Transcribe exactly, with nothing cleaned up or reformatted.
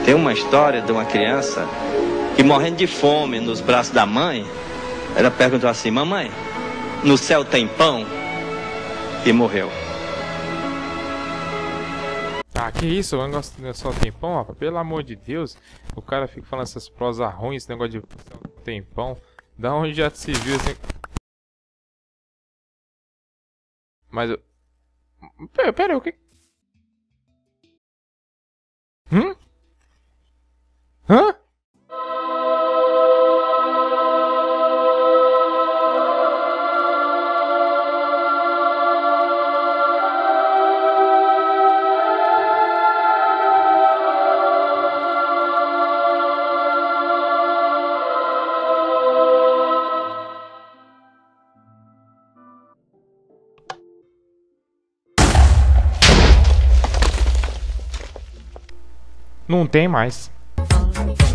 Tem uma história de uma criança que, morrendo de fome nos braços da mãe, ela perguntou assim: mamãe, no céu tem pão? E morreu. Ah, que isso? O negócio não é só tempão, rapaz? Pelo amor de Deus. O cara fica falando essas prosas ruins, esse negócio de tempão. Da onde já se viu esse... Mas eu... Pera, pera, o que... Hum? Hã? Não tem mais.